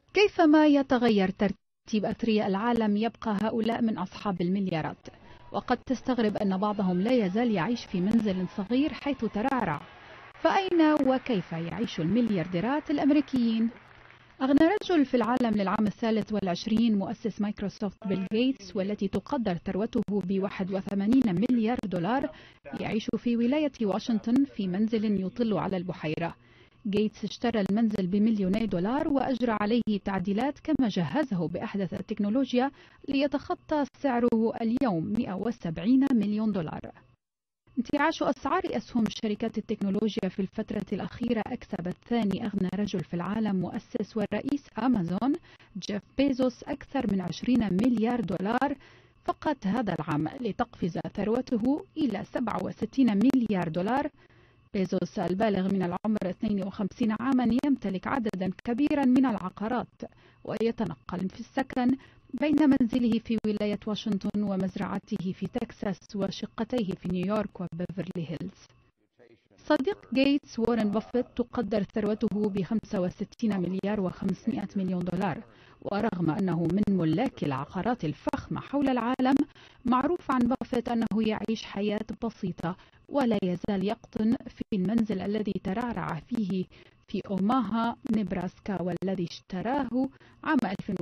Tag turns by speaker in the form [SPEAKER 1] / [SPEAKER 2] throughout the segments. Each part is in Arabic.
[SPEAKER 1] كيفما يتغير ترتيب أثرياء العالم، يبقى هؤلاء من أصحاب المليارات. وقد تستغرب أن بعضهم لا يزال يعيش في منزل صغير حيث ترعرع. فأين وكيف يعيش المليارديرات الأمريكيين؟ أغنى رجل في العالم للعام 23 مؤسس مايكروسوفت بيل غيتس، والتي تقدر ثروته ب81 مليار دولار، يعيش في ولاية واشنطن في منزل يطل على البحيرة. غيتس اشترى المنزل بمليوني دولار وأجرى عليه تعديلات، كما جهزه بأحدث التكنولوجيا ليتخطى سعره اليوم 170 مليون دولار. انتعاش أسعار أسهم شركات التكنولوجيا في الفترة الأخيرة أكسب ثاني أغنى رجل في العالم مؤسس ورئيس أمازون جيف بيزوس أكثر من 20 مليار دولار فقط هذا العام، لتقفز ثروته إلى 67 مليار دولار. بيزوس البالغ من العمر 52 عاما يمتلك عددا كبيرا من العقارات، ويتنقل في السكن بين منزله في ولاية واشنطن ومزرعته في تكساس وشقتيه في نيويورك وبيفرلي هيلز. صديق غيتس وارن بافيت تقدر ثروته ب 65 مليار و500 مليون دولار، ورغم أنه من ملاك العقارات الفخمة حول العالم، معروف عن بافيت أنه يعيش حياة بسيطة ولا يزال يقطن في المنزل الذي ترعرع فيه في أوماها نبراسكا، والذي اشتراه عام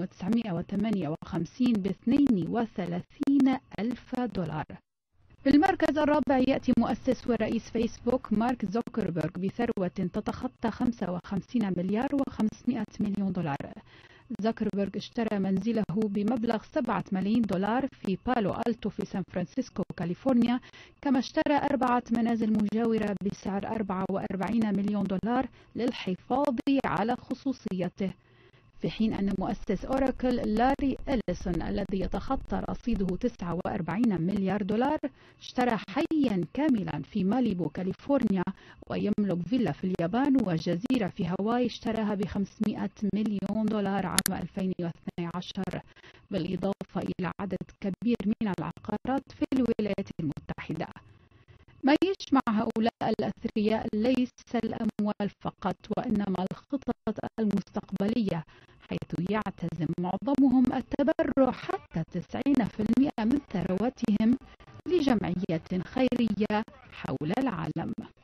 [SPEAKER 1] 1958 ب 32 ألف دولار. في المركز الرابع يأتي مؤسس ورئيس فيسبوك مارك زوكربيرغ بثروة تتخطى 55 مليار و500 مليون دولار. زوكربيرغ اشترى منزله بمبلغ 7 ملايين دولار في بالو ألتو في سان فرانسيسكو كاليفورنيا، كما اشترى 4 منازل مجاورة بسعر 44 مليون دولار للحفاظ على خصوصيته. في حين أن مؤسس أوراكل لاري إليسون الذي يتخطى رصيده 49 مليار دولار اشترى حيا كاملا في ماليبو كاليفورنيا، ويملك فيلا في اليابان وجزيرة في هاواي اشتراها ب 500 مليون دولار عام 2012، بالإضافة إلى عدد كبير من العقارات في الولايات المتحدة. ما يجمع هؤلاء الأثرياء ليس الأموال فقط، وإنما الخطط المستقبلية، حيث يعتزم معظمهم التبرع حتى 90% من ثرواتهم لجمعيات خيرية حول العالم.